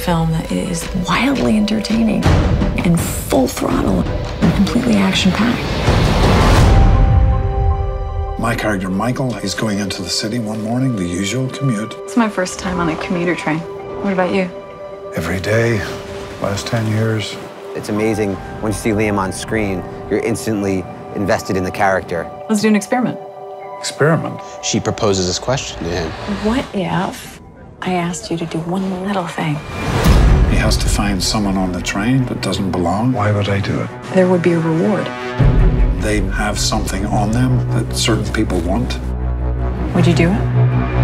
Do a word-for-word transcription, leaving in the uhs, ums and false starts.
film that is wildly entertaining and full throttle and completely action-packed. My character, Michael, he's going into the city one morning, the usual commute. It's my first time on a commuter train. What about you? Every day, last ten years. It's amazing when you see Liam on screen, you're instantly invested in the character. Let's do an experiment. Experiment? She proposes this question to him. What if I asked you to do one little thing? He has to find someone on the train that doesn't belong. Why would I do it? There would be a reward. They have something on them that certain people want. Would you do it?